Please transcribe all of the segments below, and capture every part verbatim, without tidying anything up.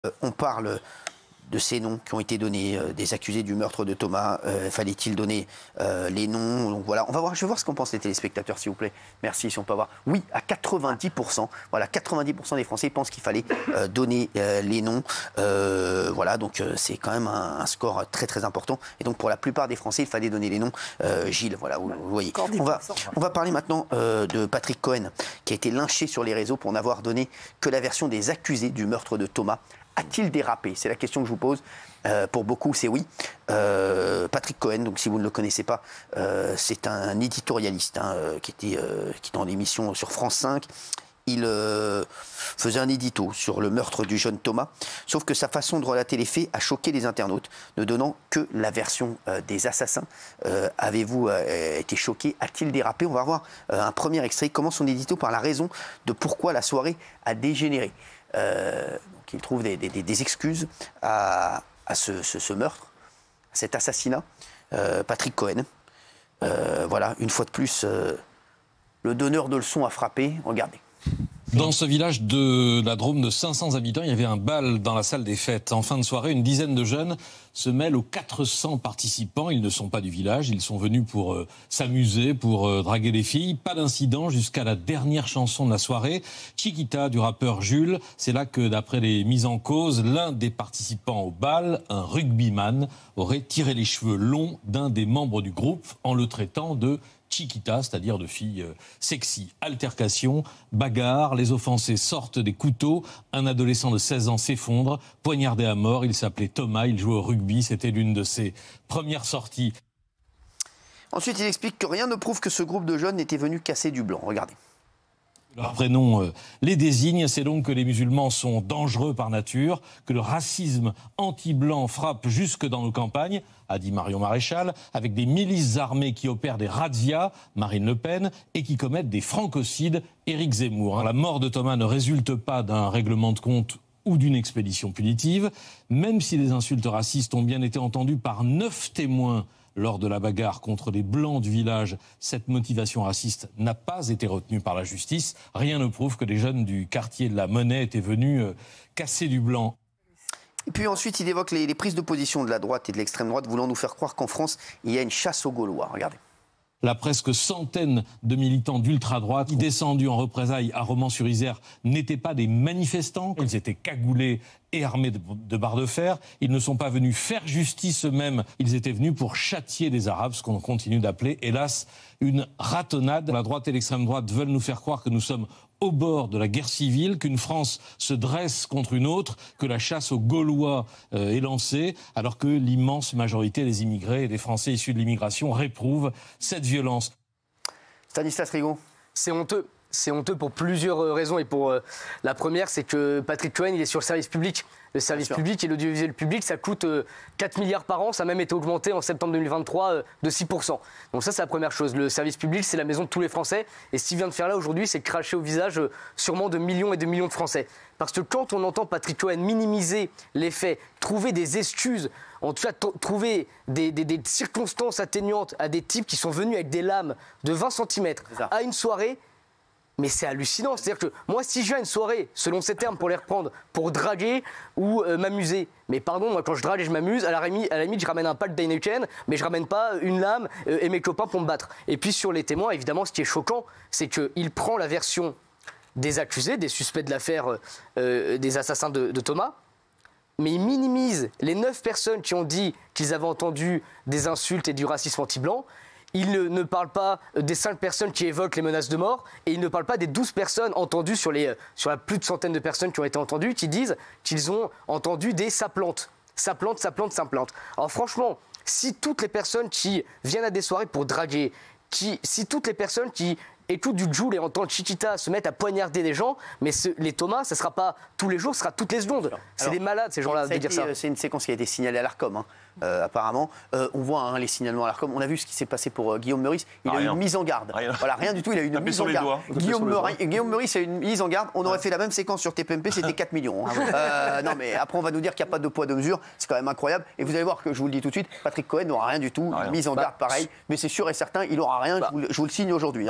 Euh, on parle de ces noms qui ont été donnés, euh, des accusés du meurtre de Thomas. Euh, Fallait-il donner euh, les noms? Donc voilà, on va voir. Je vais voir ce qu'en pensent les téléspectateurs, s'il vous plaît. Merci, si on peut avoir. Oui, à quatre-vingt-dix pour cent. Voilà, quatre-vingt-dix pour cent des Français pensent qu'il fallait euh, donner euh, les noms. Euh, voilà, donc euh, c'est quand même un, un score très très important. Et donc pour la plupart des Français, il fallait donner les noms. Euh, Gilles, voilà, vous, vous voyez. On va, on va parler maintenant euh, de Patrick Cohen, qui a été lynché sur les réseaux pour n'avoir donné que la version des accusés du meurtre de Thomas. A-t-il dérapé? C'est la question que je vous pose. Euh, pour beaucoup, c'est oui. Euh, Patrick Cohen, donc si vous ne le connaissez pas, euh, c'est un éditorialiste hein, euh, qui était euh, qui dans l'émission sur France cinq. Il euh, faisait un édito sur le meurtre du jeune Thomas, sauf que sa façon de relater les faits a choqué les internautes, ne donnant que la version euh, des assassins. Euh, Avez-vous euh, été choqué? A-t-il dérapé? On va voir euh, un premier extrait. Il commence son édito par la raison de pourquoi la soirée a dégénéré. Euh, donc il trouve des, des, des excuses à, à ce, ce, ce meurtre, à cet assassinat. Euh, Patrick Cohen, euh, voilà, une fois de plus, euh, le donneur de leçons a frappé. Regardez. Dans ce village de la Drôme de cinq cents habitants, il y avait un bal dans la salle des fêtes. En fin de soirée, une dizaine de jeunes se mêlent aux quatre cents participants. Ils ne sont pas du village, ils sont venus pour euh, s'amuser, pour euh, draguer les filles. Pas d'incident jusqu'à la dernière chanson de la soirée, Chiquita du rappeur Jules. C'est là que, d'après les mises en cause, l'un des participants au bal, un rugbyman, aurait tiré les cheveux longs d'un des membres du groupe en le traitant de Chiquita, c'est-à-dire de filles euh, sexy. Altercation, bagarre, les offensés sortent des couteaux, un adolescent de seize ans s'effondre, poignardé à mort, il s'appelait Thomas, il jouait au rugby, c'était l'une de ses premières sorties. Ensuite, il explique que rien ne prouve que ce groupe de jeunes était venu casser du blanc. Regardez. Leur prénom euh, les désigne, c'est donc que les musulmans sont dangereux par nature, que le racisme anti-blanc frappe jusque dans nos campagnes, a dit Marion Maréchal, avec des milices armées qui opèrent des razzias, Marine Le Pen, et qui commettent des francocides, Éric Zemmour. La mort de Thomas ne résulte pas d'un règlement de compte ou d'une expédition punitive, même si les insultes racistes ont bien été entendues par neuf témoins lors de la bagarre contre les Blancs du village. Cette motivation raciste n'a pas été retenue par la justice. Rien ne prouve que les jeunes du quartier de la Monnaie étaient venus euh, casser du blanc. Et puis ensuite, il évoque les, les prises de position de la droite et de l'extrême droite, voulant nous faire croire qu'en France, il y a une chasse aux Gaulois. Regardez. La presque centaine de militants d'ultra-droite qui, descendus en représailles à Romans-sur-Isère, n'étaient pas des manifestants. Ils étaient cagoulés et armés de, de barres de fer. Ils ne sont pas venus faire justice eux-mêmes. Ils étaient venus pour châtier les Arabes, ce qu'on continue d'appeler, hélas, une ratonnade. La droite et l'extrême droite veulent nous faire croire que nous sommes au bord de la guerre civile, qu'une France se dresse contre une autre, que la chasse aux Gaulois euh, est lancée, alors que l'immense majorité des immigrés et des Français issus de l'immigration réprouvent cette violence. Stanislas Rigaud. C'est honteux. C'est honteux pour plusieurs raisons. Et pour euh, la première, c'est que Patrick Cohen, il est sur le service public. Le service public et l'audiovisuel public, ça coûte euh, quatre milliards par an. Ça a même été augmenté en septembre deux mille vingt-trois euh, de six pour cent. Donc ça, c'est la première chose. Le service public, c'est la maison de tous les Français. Et ce qu'il vient de faire là aujourd'hui, c'est cracher au visage euh, sûrement de millions et de millions de Français. Parce que quand on entend Patrick Cohen minimiser les faits, trouver des excuses, en tout cas trouver des, des, des circonstances atténuantes à des types qui sont venus avec des lames de vingt centimètres à une soirée, mais c'est hallucinant. C'est-à-dire que moi, si je viens à une soirée, selon ces termes, pour les reprendre, pour draguer ou euh, m'amuser, mais pardon, moi, quand je drague et je m'amuse, à la limite, à la limite je ramène un pack d'Heineken, mais je ramène pas une lame euh, et mes copains pour me battre. Et puis sur les témoins, évidemment, ce qui est choquant, c'est qu'il prend la version des accusés, des suspects de l'affaire euh, des assassins de, de Thomas, mais il minimise les neuf personnes qui ont dit qu'ils avaient entendu des insultes et du racisme anti-blanc. Il ne, ne parle pas des cinq personnes qui évoquent les menaces de mort et il ne parle pas des douze personnes entendues sur, les, sur la plus de centaines de personnes qui ont été entendues qui disent qu'ils ont entendu des ça plante, ça plante, ça plante, ça plante. Alors franchement, si toutes les personnes qui viennent à des soirées pour draguer, qui, si toutes les personnes qui écoutent du Jul et entendent Chiquita se mettent à poignarder des gens, mais ce, les Thomas, ça ne sera pas tous les jours, ce sera toutes les secondes. C'est des malades, ces gens-là, de dire ça. C'est une séquence qui a été signalée à l'Arcom, hein, euh, apparemment. Euh, on voit hein, les signalements à l'Arcom. On a vu ce qui s'est passé pour euh, Guillaume Meurice. Il ah, a rien. eu une mise en garde. Rien. Voilà, rien du tout, il a eu une mise en garde. Guillaume, Meurice, Guillaume Meurice a eu une mise en garde. On aurait ouais. fait la même séquence sur T P M P, c'était quatre millions. Hein. euh, non, mais après, on va nous dire qu'il n'y a pas de poids de mesure. C'est quand même incroyable. Et vous allez voir que, je vous le dis tout de suite, Patrick Cohen n'aura rien du tout. Rien. Mise en garde, bah, pareil. Mais c'est sûr et certain, il n'aura rien. Bah, je, vous, je vous le signe aujourd'hui. Hein. Quand même,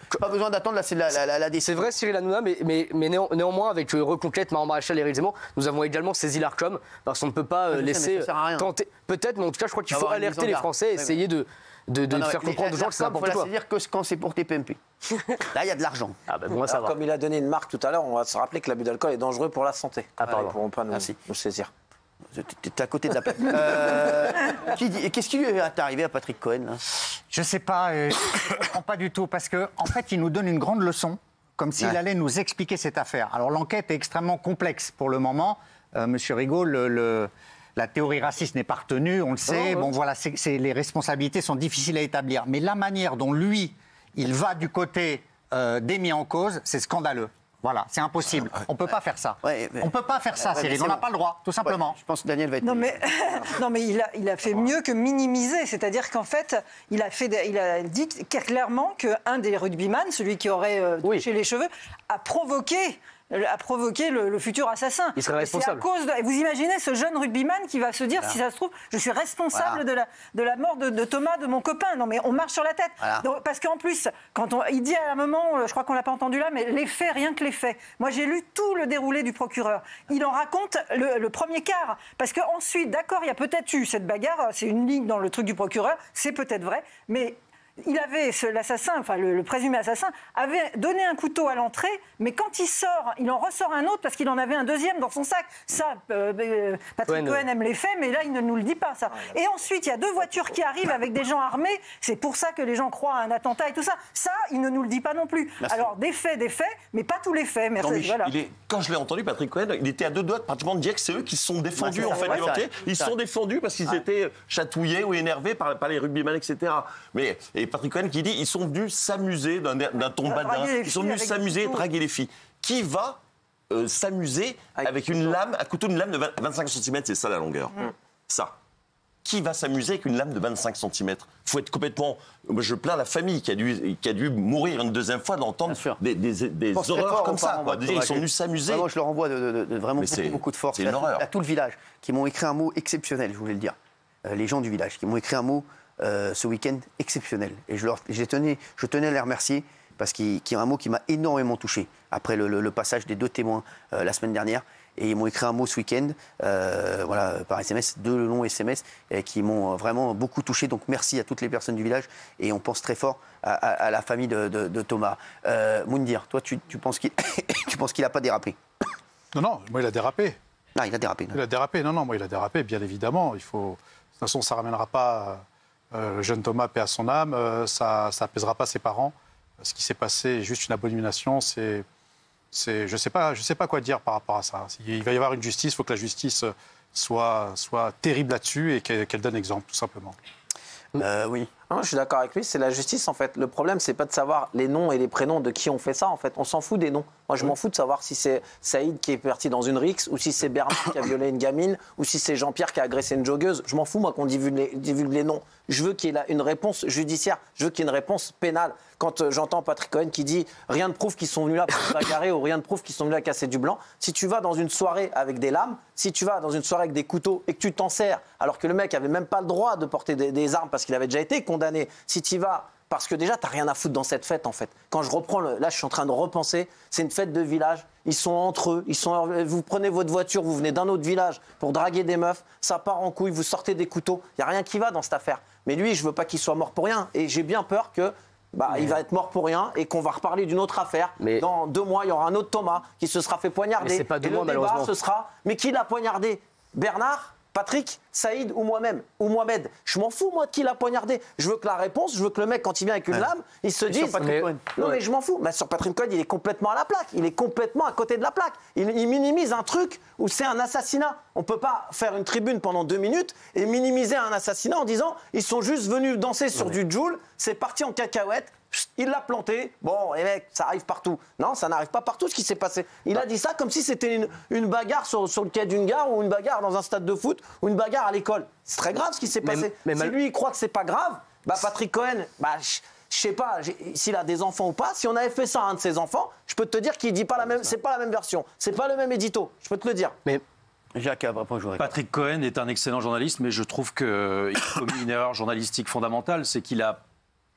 Pas besoin d'attendre la, la, la, la, la décision. C'est vrai, Cyril Hanouna, mais, mais, mais néan, néanmoins, avec euh, Reconquête, Marion Maréchal et Éric Zemmour, nous avons également saisi l'Arcom, parce qu'on ne peut pas euh, laisser tenter. Peut-être, mais en tout cas, je crois qu'il faut alerter les Français et essayer de, de, de non, non, faire comprendre aux gens que c'est n'importe quoi. Il faut dire que quand c'est pour T P M P. Là, il y a de l'argent. Ah ben, bon, ça va. Comme il a donné une marque tout à l'heure, on va se rappeler que l'abus d'alcool est dangereux pour la santé. Ah, pardon. Ils ne pourront pas nous, Merci. nous saisir. T'es à côté de la plaque. euh, Qu'est-ce qui lui est arrivé à Patrick Cohen là? Je ne sais pas, euh, je ne comprends pas du tout, parce qu'en en fait, il nous donne une grande leçon, comme s'il ouais. allait nous expliquer cette affaire. Alors l'enquête est extrêmement complexe pour le moment. Euh, Monsieur Rigaud, le, le, la théorie raciste n'est pas retenue, on le sait. Oh, bon, ouais. voilà, c'est, c'est, les responsabilités sont difficiles à établir. Mais la manière dont lui, il va du côté euh, des mis en cause, c'est scandaleux. Voilà, c'est impossible. On ne peut pas faire ça. Ouais, mais... On ne peut pas faire ça, ouais, Cyril. On n'a bon. pas le droit, tout simplement. Ouais, je pense que Daniel va être... Non, mais, non, mais il, a, il a fait mieux que minimiser. C'est-à-dire qu'en fait, il a, fait, il a dit clairement qu'un des rugbyman, celui qui aurait euh, touché oui. les cheveux, a provoqué... a provoqué le, le futur assassin. Il serait responsable. C'est à cause de... Vous imaginez ce jeune rugbyman qui va se dire, voilà. si ça se trouve, je suis responsable voilà. de, la, de la mort de, de Thomas, de mon copain. Non mais on marche sur la tête. Voilà. Donc, parce qu'en plus, quand on, il dit à un moment, je crois qu'on l'a pas entendu là, mais les faits, rien que les faits. Moi j'ai lu tout le déroulé du procureur. Il en raconte le, le premier quart. Parce qu'ensuite, d'accord, il y a peut-être eu cette bagarre, c'est une ligne dans le truc du procureur, c'est peut-être vrai, mais... Il avait, l'assassin, enfin le, le présumé assassin, avait donné un couteau à l'entrée, mais quand il sort, il en ressort un autre parce qu'il en avait un deuxième dans son sac. Ça, euh, euh, Patrick Cohen aime les faits, mais là, il ne nous le dit pas, ça. Et ensuite, il y a deux voitures qui arrivent avec des gens armés. C'est pour ça que les gens croient à un attentat et tout ça. Ça, il ne nous le dit pas non plus. Merci. Alors, des faits, des faits, mais pas tous les faits. Merci. Non, voilà. il est, quand je l'ai entendu, Patrick Cohen, il était à deux doigts pratiquement de dire que c'est eux qui se sont défendus, en fait, ouais, ça, Ils se sont défendus parce qu'ils ouais. étaient chatouillés ou énervés par, par les rugbyman, et cetera. Mais, et Patrick Cohen qui dit ils sont venus s'amuser d'un, d'un tombadin, ils sont venus s'amuser, draguer les filles. Qui va euh, s'amuser avec, avec une lame, à couteau, une lame de vingt-cinq centimètres, c'est ça la longueur. Mm. Ça. Qui va s'amuser avec une lame de vingt-cinq centimètres? Il faut être complètement... Moi, je plains la famille qui a dû, qui a dû mourir une deuxième fois d'entendre des, des, des horreurs comme ça. Quoi. Ils sont venus s'amuser. Moi, je leur envoie de, de, de vraiment beaucoup, beaucoup de force. C'est une horreur. À tout le village, qui m'ont écrit un mot exceptionnel, je voulais le dire. Euh, les gens du village, qui m'ont écrit un mot euh, ce week-end exceptionnel. Et je, leur, j'ai tenu, je tenais à les remercier parce qu'il y a un mot qui m'a énormément touché après le, le, le passage des deux témoins euh, la semaine dernière. Et ils m'ont écrit un mot ce week-end, euh, voilà, par S M S, deux longs S M S, et qui m'ont vraiment beaucoup touché. Donc merci à toutes les personnes du village. Et on pense très fort à, à, à la famille de, de, de Thomas. Euh, Moundir, toi, tu, tu penses qu'il tu penses qu'il n'a pas dérapé? Non, non, moi, il a dérapé. Non, il a dérapé. Non. Il a dérapé, non, non, moi, il a dérapé, bien évidemment. Il faut... De toute façon, ça ne ramènera pas euh, le jeune Thomas, paix à son âme. Euh, ça n'apaisera pas ses parents. Ce qui s'est passé est juste une abomination. C'est... C'est, je ne sais pas, je sais pas quoi dire par rapport à ça. Il va y avoir une justice, il faut que la justice soit, soit terrible là-dessus et qu'elle, qu'elle donne exemple, tout simplement. Euh, oui. Non, je suis d'accord avec lui, c'est la justice en fait. Le problème, c'est pas de savoir les noms et les prénoms de qui ont fait ça en fait. On s'en fout des noms. Moi, je m'en fous de savoir si c'est Saïd qui est parti dans une rixe ou si c'est Bernard qui a violé une gamine ou si c'est Jean-Pierre qui a agressé une joggeuse. Je m'en fous, moi, qu'on divulgue les, divulgue les noms. Je veux qu'il y ait une réponse judiciaire. Je veux qu'il y ait une réponse pénale. Quand euh, j'entends Patrick Cohen qui dit rien ne prouve qu'ils sont venus là pour se bagarrer ou rien ne prouve qu'ils sont venus là casser du blanc. Si tu vas dans une soirée avec des lames, si tu vas dans une soirée avec des couteaux et que tu t'en sers alors que le mec avait même pas le droit de porter des, des armes parce qu'il avait déjà été condamné, si tu vas parce que déjà, tu n'as rien à foutre dans cette fête, en fait. Quand je reprends, le... là, je suis en train de repenser, c'est une fête de village, ils sont entre eux, ils sont... vous prenez votre voiture, vous venez d'un autre village pour draguer des meufs, ça part en couille, vous sortez des couteaux, il n'y a rien qui va dans cette affaire. Mais lui, je ne veux pas qu'il soit mort pour rien, et j'ai bien peur que... Bah, mais... il va être mort pour rien et qu'on va reparler d'une autre affaire. Mais... Dans deux mois, il y aura un autre Thomas qui se sera fait poignarder. Mais c'est pas deux et mois, le débat, malheureusement. Ce sera, mais qui l'a poignardé? Bernard, Patrick, Saïd ou moi-même, ou Mohamed. Je m'en fous, moi, de qui l'a poignardé. Je veux que la réponse, je veux que le mec, quand il vient avec une ouais. lame, il se dise... Mais... Non, ouais. mais je m'en fous. Mais sur Patrick Cohen, il est complètement à la plaque. Il est complètement à côté de la plaque. Il, il minimise un truc où c'est un assassinat. On ne peut pas faire une tribune pendant deux minutes et minimiser un assassinat en disant ils sont juste venus danser sur ouais. du Joule, c'est parti en cacahuète. Il l'a planté. Bon, les mecs, ça arrive partout. Non, ça n'arrive pas partout ce qui s'est passé. Il a dit ça comme si c'était une, une bagarre sur, sur le quai d'une gare ou une bagarre dans un stade de foot ou une bagarre à l'école. C'est très grave ce qui s'est mais, passé. Mais si mal... lui, il croit que c'est pas grave, bah Patrick Cohen, bah, je sais pas s'il a des enfants ou pas. Si on avait fait ça à un de ses enfants, je peux te dire qu'il dit pas la même. C'est pas la même version. C'est pas le même édito. Je peux te le dire. Mais Jacques, après, je voudrais... Patrick Cohen est un excellent journaliste, mais je trouve qu'il a commis une erreur journalistique fondamentale, c'est qu'il a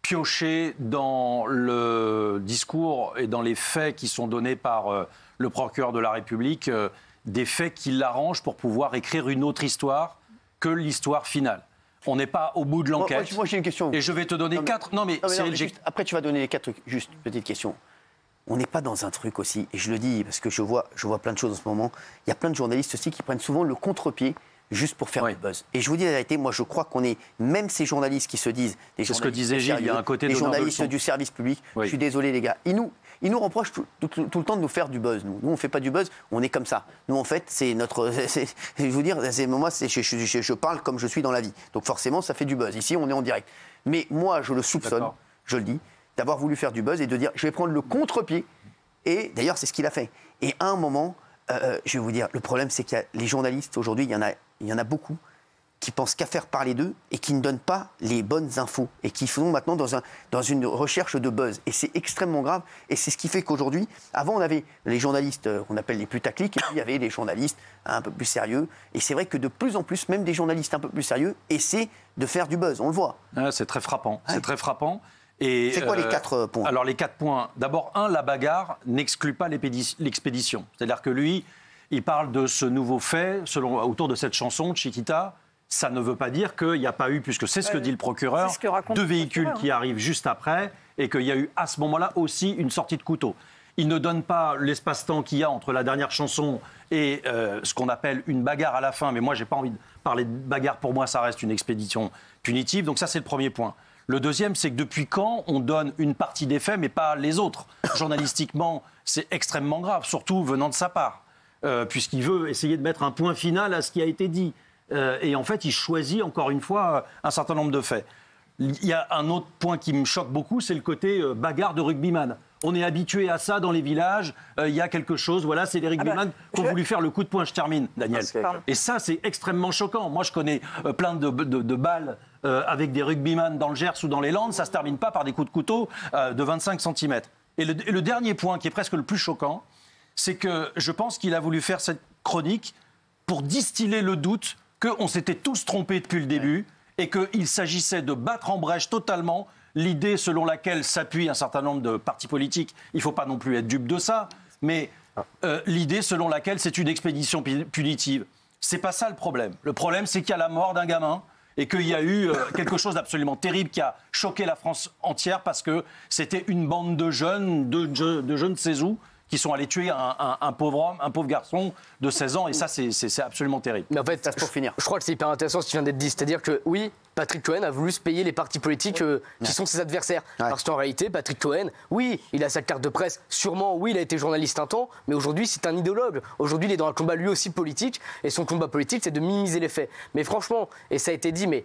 piocher dans le discours et dans les faits qui sont donnés par euh, le procureur de la République, euh, des faits qui l'arrangent pour pouvoir écrire une autre histoire que l'histoire finale. On n'est pas au bout de l'enquête. Moi, moi, j'ai une question. Et je vais te donner non, mais, quatre... Non, mais, non, mais, Cyril, non, mais juste, après, tu vas donner les quatre... Juste, petite question. On n'est pas dans un truc aussi, et je le dis parce que je vois, je vois plein de choses en ce moment, il y a plein de journalistes aussi qui prennent souvent le contre-pied juste pour faire oui. du buzz. Et je vous dis la vérité, moi je crois qu'on est, même ces journalistes qui se disent... C'est ce que disait Gilles, il y a un côté... Les de journalistes du service public, oui. Je suis désolé les gars, ils nous, ils nous reprochent tout, tout, tout le temps de nous faire du buzz. Nous, nous on ne fait pas du buzz, on est comme ça. Nous en fait, c'est notre... C'est, je vais vous dire, c'est, moi c'est, je, je, je, je parle comme je suis dans la vie. Donc forcément ça fait du buzz. Ici on est en direct. Mais moi je le soupçonne, D'accord. je le dis, d'avoir voulu faire du buzz et de dire je vais prendre le contre-pied. Et d'ailleurs, c'est ce qu'il a fait. Et à un moment, euh, je vais vous dire, le problème, c'est qu'il y a les journalistes, aujourd'hui, il y en a, il y en a beaucoup qui pensent qu'à faire parler d'eux et qui ne donnent pas les bonnes infos et qui sont maintenant dans, un, dans une recherche de buzz. Et c'est extrêmement grave. Et c'est ce qui fait qu'aujourd'hui, avant, on avait les journalistes qu'on appelle les putaclics, et puis il y avait les journalistes un peu plus sérieux. Et c'est vrai que de plus en plus, même des journalistes un peu plus sérieux essaient de faire du buzz. On le voit. Ah, c'est très frappant. Ouais. C'est très frappant. Et c'est quoi euh, les quatre points? Alors les quatre points. D'abord, un, la bagarre n'exclut pas l'expédition. C'est-à-dire que lui, il parle de ce nouveau fait selon, autour de cette chanson de Chiquita. Ça ne veut pas dire qu'il n'y a pas eu, puisque c'est ce que dit le procureur, deux véhicules qui arrivent juste après et qu'il y a eu à ce moment-là aussi une sortie de couteau. Il ne donne pas l'espace-temps qu'il y a entre la dernière chanson et euh, ce qu'on appelle une bagarre à la fin. Mais moi, je n'ai pas envie de parler de bagarre. Pour moi, ça reste une expédition punitive. Donc ça, c'est le premier point. Le deuxième, c'est que depuis quand on donne une partie des faits, mais pas les autres? Journalistiquement, c'est extrêmement grave, surtout venant de sa part, euh, puisqu'il veut essayer de mettre un point final à ce qui a été dit. Euh, et en fait, il choisit, encore une fois, un certain nombre de faits. Il y a un autre point qui me choque beaucoup, c'est le côté euh, bagarre de rugbyman. On est habitué à ça dans les villages, euh, il y a quelque chose, voilà, c'est les rugbyman ah bah, qui ont je... voulu faire le coup de poing. Je termine, Daniel. Pardon. Et ça, c'est extrêmement choquant. Moi, je connais euh, plein de, de, de balles euh, avec des rugbyman dans le Gers ou dans les Landes, ça ne se termine pas par des coups de couteau euh, de vingt-cinq centimètres. Et le, et le dernier point, qui est presque le plus choquant, c'est que je pense qu'il a voulu faire cette chronique pour distiller le doute qu'on s'était tous trompés depuis le début ouais. et qu'il s'agissait de battre en brèche totalement l'idée selon laquelle s'appuient un certain nombre de partis politiques. Il ne faut pas non plus être dupe de ça, mais euh, l'idée selon laquelle c'est une expédition punitive. Ce n'est pas ça le problème. Le problème, c'est qu'il y a la mort d'un gamin et qu'il y a eu euh, quelque chose d'absolument terrible qui a choqué la France entière parce que c'était une bande de jeunes, de, de, de je ne sais où, qui sont allés tuer un, un, un pauvre homme, un pauvre garçon de seize ans. Et ça, c'est, c'est, c'est absolument terrible. Mais en fait, pour finir. Je crois que c'est hyper intéressant ce qui vient d'être dit. C'est-à-dire que, oui, Patrick Cohen a voulu se payer les partis politiques euh, qui ouais. sont ses adversaires. Ouais. Parce qu'en réalité, Patrick Cohen, oui, il a sa carte de presse. Sûrement, oui, il a été journaliste un temps. Mais aujourd'hui, c'est un idéologue. Aujourd'hui, il est dans un combat lui aussi politique. Et son combat politique, c'est de minimiser les faits. Mais franchement, et ça a été dit, mais...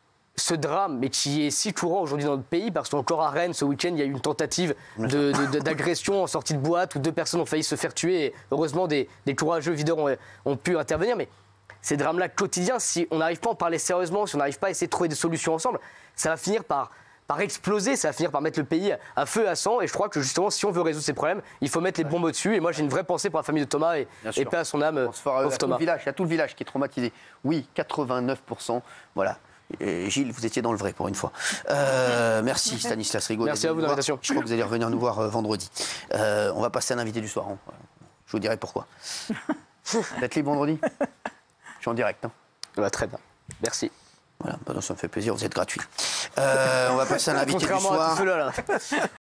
ce drame, mais qui est si courant aujourd'hui dans notre pays, parce qu'encore à Rennes, ce week-end, il y a eu une tentative de, de, de, d'agression en sortie de boîte où deux personnes ont failli se faire tuer. Et heureusement, des, des courageux videurs ont, ont pu intervenir. Mais ces drames-là quotidiens, si on n'arrive pas à en parler sérieusement, si on n'arrive pas à essayer de trouver des solutions ensemble, ça va finir par, par exploser, ça va finir par mettre le pays à feu et à sang. Et je crois que justement, si on veut résoudre ces problèmes, il faut mettre les bombes au-dessus. Et moi, j'ai une vraie pensée pour la famille de Thomas et, et paix à son âme. Pauvre Thomas. Il y a tout le village qui est traumatisé. Oui, quatre-vingt-neuf pour cent. Voilà. Et Gilles, vous étiez dans le vrai pour une fois. Euh, merci Stanislas Rigaud. Merci à vous de l'invitation. Je crois que vous allez revenir nous voir euh, vendredi. Euh, on va passer à l'invité du soir. Hein. Je vous dirai pourquoi. Vous êtes libre vendredi? Je suis en direct. Hein. Ouais, très bien. Merci. Voilà, bah non, ça me fait plaisir, vous êtes gratuit. Euh, on va passer à l'invité du soir. Contrairement à tout cela, là.